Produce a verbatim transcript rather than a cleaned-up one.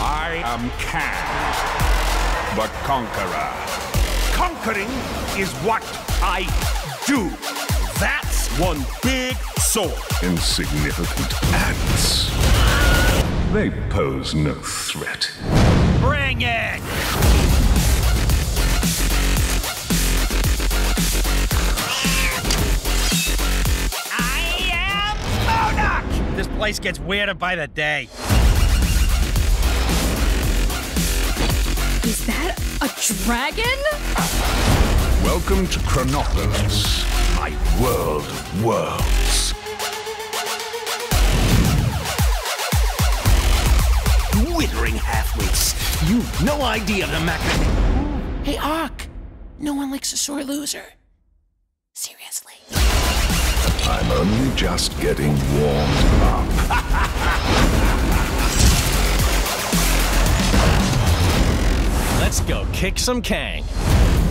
I am Kang the Conqueror. Conquering is what I do. That's one big sword. Insignificant ants. They pose no threat. Bring it! I am Modoc! This place gets weirder by the day. Is that a dragon? Welcome to Chronopolis, my world of worlds. Withering half-wits. You've no idea of the mechanism. Hey, Ark. No one likes a sore loser. Seriously. I'm only just getting warmed up. Let's go kick some Kang.